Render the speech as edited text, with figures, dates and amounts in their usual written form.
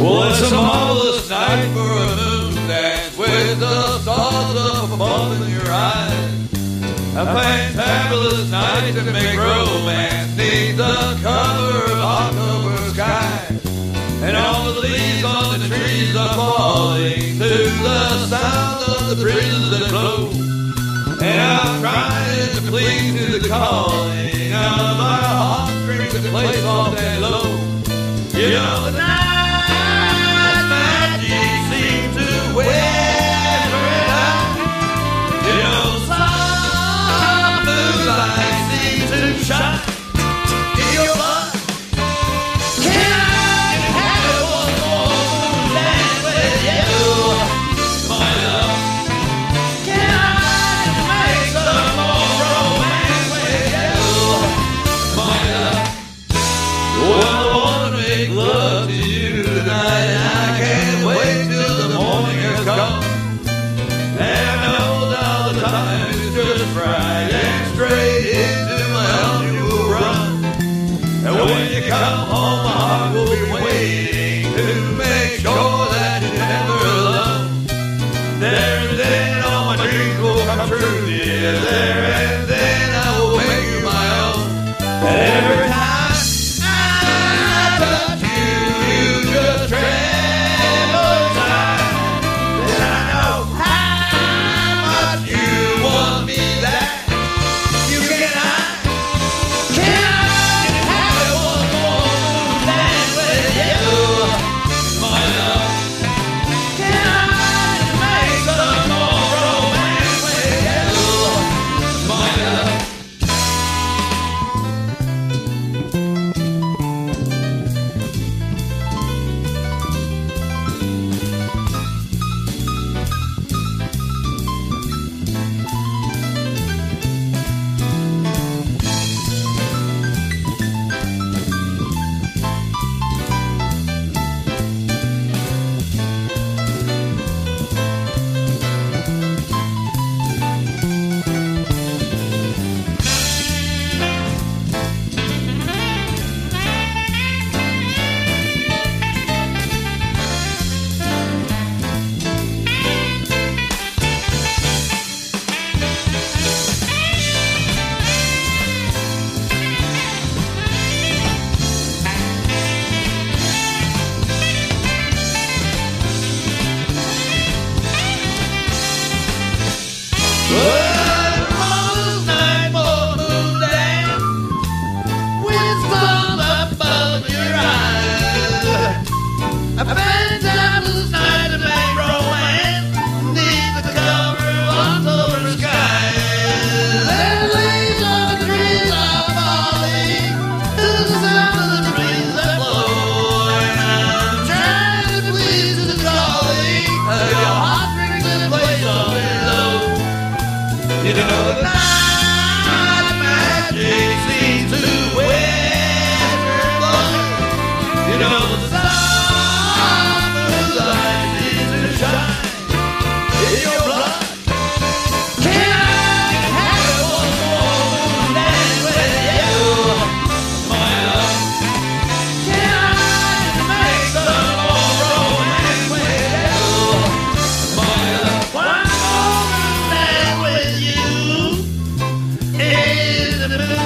Well, it's a marvelous night for a moon dance with the stars up above in your eyes. A fantabulous night to make romance neath the cover of October sky. And all the leaves on the trees are falling to the sound of the breezes that blow. And I'm trying to please to the calling of my heartstrings that play soft and low. You know the night magic seems to whisper it out. You know soft moonlight seems to shine in your blood. Can I have one more dance with you, my love? Can I make some more romance with you, my love? Well, I wanna make love to you tonight, and I can't wait till the morning has come. And I know now the time is just right, and straight into my arms you will run. And when you come home, my heart will be waiting to make sure that you're never alone. There and then all my dreams will come true, dear. There and then I will make you my own. And every time I touch you, you just tremble inside. Then I know how much you want me back. You can hide. Can I have one more dance with you, my love? Can I make some more romance with you, my love? You know the night magic seems to whisper blood. You know the soft moonlight seems to shine in your blood. Can I have one more dance with you, my love? Can I make some more romance with you, my love? One more dance with you. In the